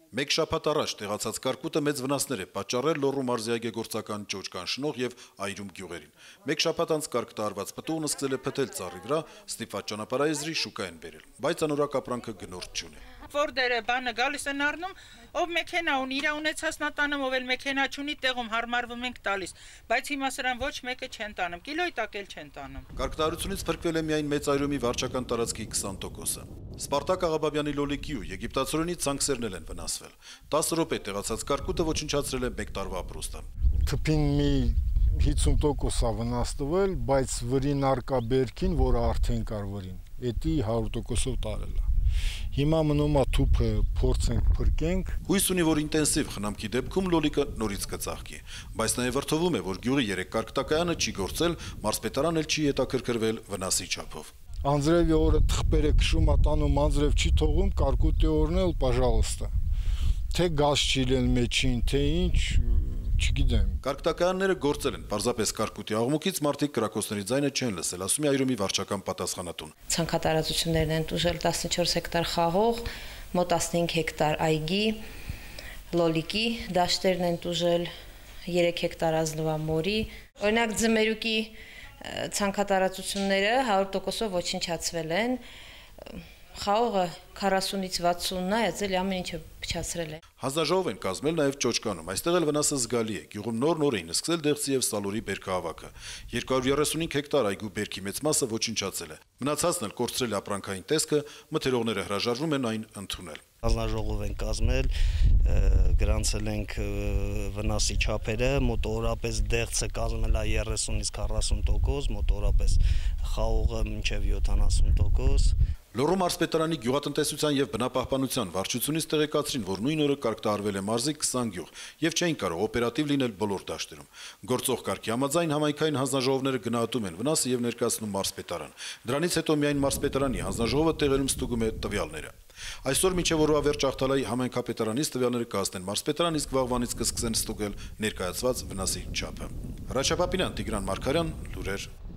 Մեկ շաբաթ առաջ տեղացած կարկուտը մեծ վնասներ է պատճառել Լոռու մարզի այգեգործական Ճոճկան շնող եւ Այրում գյուղերին։ Մեկ շաբաթ անց կարգ տարված պտուղն սկսել է փթել ծառի վրա, ստիպված ճանապարհայեզրի շուկա են բերել, բայց անորակ ապրանքը գնորդ չունի։ Որ դերը բանը գալիս են առնում, ով մեքենա ունի, իր ունեցած նա տանում, ով էլ մեքենա չունի, տեղում հարմարվում ենք տալիս, բայց հիմա սրան ոչ մեկը չեն տանում, կիլոյի տակ էլ չեն տանում։ Կարգտարությունից փրկվել է միայն Մեծ Այրումի վարչական տարածքի 20%-ը։ Սպարտակ Աղաբաբյանի լոլիկի ու եգիպտացորենի ցանքսերն են վնասվել։ 10 րոպե տեղացած կարկուտը ոչնչացրել է 1 տարվա ապրուստը։ Թփին մի 50%-ա վնասվել, բայց վրին արկա բերքին, որը արդեն կար վրին, էդի 100%-ով տարել է։ Հիմա մնում է թուփը փորձենք փրկենք։ Հույս ունի, որ ինտենսիվ խնամքի դեպքում լոլիկը նորից կծաղկի, բայց նաև վրթովում է, որ գյուղի 3 կարգտակայանը չի գործել, մարզպետարանն էլ չի հետաքրքրվել վնասի չափով։ Անձրևի օրը թղբերը քշում է տանում, անձրև չի թողում, կարկուտի օրն էլ, պожалуйста։ Թե գազ չի լեն մեջին, թե ինչ, չգիտեմ։ Կարգտակայանները գործել են, պարզապես կարկուտի աղմուկից մարդիկ կրակոցների ձայնը չեն լսել, ասում է Այրումի վարչական պատասխանատուն։ Ցանքատարածություններն են տուժել 14 հեկտար խաղող, մոտ 15 հեկտար այգի, լոլիկի դաշտերն են տուժել 3 հեկտար ազնվամորի։ Օրինակ ձմերուկի ցանքատարածությունները 100%-ով ոչնչացվել են։ Խաղողը 40-ից 60-ն է, այլ ամեն ինչը փչացրել է։ Հանձնաժողով են կազմել նաև Ճոճկանում, այստեղ էլ վնասը զգալի է։ Գյուղում նոր էին սկսել Դեղցի եւ Սալորի բերքահավաքը։ 235 հեկտար այգու բերքի մեծ մասը ոչնչացել է։ Մնացածն էլ կորցրել է ապրանքային տեսքը, մթերողները հրաժարվում են այն ընդունել։ Հանձնաժողով են կազմել, գրանցել ենք վնասի չափերը, մոտավորապես Դեղցը կազմել է 30-ից 40%, մոտավորապես խաղողը մինչև 70%։ Լոռու մարզպետարանի գյուղատնտեսության եւ բնապահպանության վարչությունից տեղեկացրին, որ նույն օրը կարգտարվել է մարզի 20 գյուղ եւ չէին կարող օպերատիվ լինել բոլոր դաշտերում։ Գործող կարգի համաձայն համայնքային հանձնաժողովները գնահատում են վնասը եւ ներկայացնում մարզպետարան։ Դրանից հետո միայն մարզպետարանի հանձնաժողովը տեղերում ստուգում է տվյալները։ Այսօր մինչև օրվա վերջ Աղթալայի համայնքապետարանից տվյալները կհասնեն մարզպետարան, իսկ վաղվանից կսկսեն ստուգել ներկայացված վնասի չափը։ Հրաչապապինյան, Տիգրան Մարգարյան, լուրեր։